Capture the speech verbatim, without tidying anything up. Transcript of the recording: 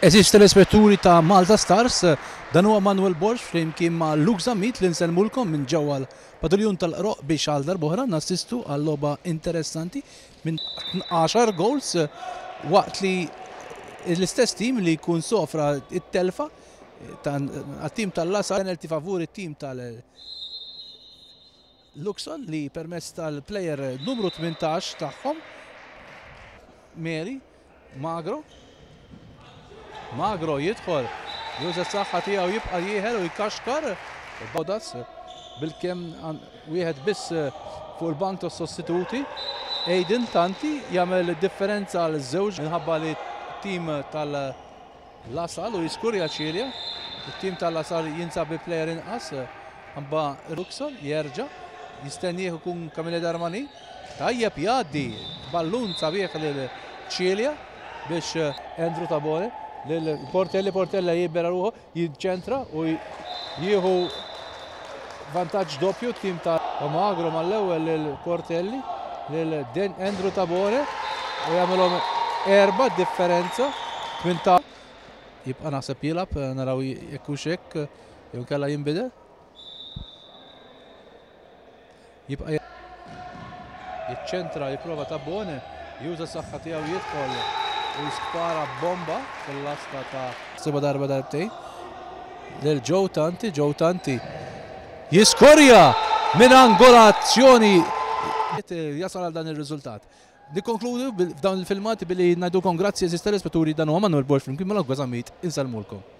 Eżis telespetturi ta' Malta Stars, dan huwa Manuel Borx flimkien ma' Luke Zammit li nsellmulkom minn ġewwa l-Paduljon tal-Qroq biex għal darb'oħra nassistu għal logħba interessanti minn għaxar goals waqt li l-istess tim li jkun sofra it-telfa għat-tim tal-Lasal penalty favur it-tim tal-Luxol li permezz tal-plejer numru tmintax tagħhom Meri Magro. Magro jidħol, juża s-saħħa tiegħu jibqa' jieħel u jkaxkar Bodas bil-kemm wieħed biss fuq il-bank tas-sostituti. Aiden Tanti jagħmel differenza għal żewġ minħabba li t-tim tal-Lasal u jiskurja ċilja. Il-tim tal-Lasal jinsab bi plejer inqas ħamba Luxol jerġa' jistennieh ikun Kamile Darmani. Tajjeb jgħaddi ballun sabiħ lil ċilja biex Andrew Tabone l-Portelli Portella jibbera ruħu, jidċentra u jieħu vantaġġ doppju tim ta' Magro mal-ewwel l-Portelli lil Andrew Tabone u jagħmelhom erba' differenza twinta. Jibqa' naħseb jilab naraw jekk hux hekk jew kellha jinbidel. Jibqa' jiċċentra jipprova Tabone, juża s-saħħa tiegħu jidħol u jispara bomba fil-lasta ta' seba darba darbtejn lil Joe Tanti. Joe Tanti jiskorja minn angolazzjoni jasal għal dan ir-riżultat. Nikkonkludu f'dawn il-filmati billi ngħidukom grazzi eżis telespetturi dan huwa Manuel Borx flimkien mal-Luke Zammit insalmulkom.